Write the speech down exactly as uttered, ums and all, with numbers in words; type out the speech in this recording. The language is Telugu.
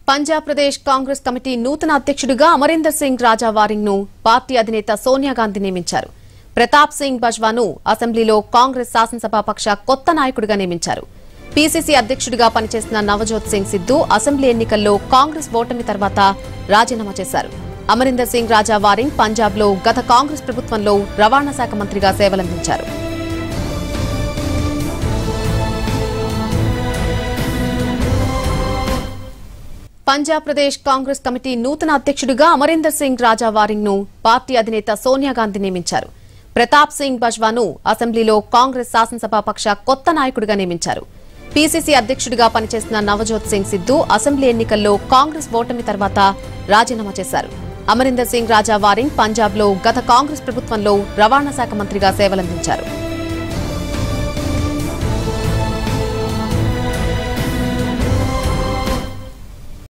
పంజాబ్ ప్రదేశ్ కాంగ్రెస్ కమిటీ నూతన అధ్యక్షుడిగా అమరీందర్ సింగ్ రాజా వారింగ్ ను పార్టీ అధినేత సోనియా గాంధీ నియమించారు. ప్రతాప్ సింగ్ బజ్వాను అసెంబ్లీలో కాంగ్రెస్ శాసనసభాపక్ష కొత్త నాయకుడిగా నియమించారు. పీసీసీ అధ్యక్షుడిగా పనిచేసిన నవజోత్ సింగ్ సిద్ధు అసెంబ్లీ ఎన్నికల్లో కాంగ్రెస్ ఓటమి తర్వాత రాజీనామా చేశారు. అమరీందర్ సింగ్ రాజా వారింగ్ పంజాబ్ లో గత కాంగ్రెస్ ప్రభుత్వంలో రవాణా శాఖ మంత్రిగా సేవలందించారు. పంజాబ్ ప్రదేశ్ కాంగ్రెస్ కమిటీ నూతన అధ్యక్షుడిగా అమరీందర్ సింగ్ రాజా వారింగ్ ను పార్టీ అధినేత సోనియా గాంధీ నియమించారు. ప్రతాప్ సింగ్ బజ్వాను అసెంబ్లీలో కాంగ్రెస్ శాసనసభాపక్ష కొత్త నాయకుడిగా నియమించారు. పీసీసీ అధ్యక్షుడిగా పనిచేసిన నవజోత్ సింగ్ సిద్ధు అసెంబ్లీ ఎన్నికల్లో కాంగ్రెస్ ఓటమి తర్వాత రాజీనామా చేశారు. అమరీందర్ సింగ్ రాజా వారింగ్ పంజాబ్ లో గత కాంగ్రెస్ ప్రభుత్వంలో రవాణా శాఖ మంత్రిగా సేవలందించారు.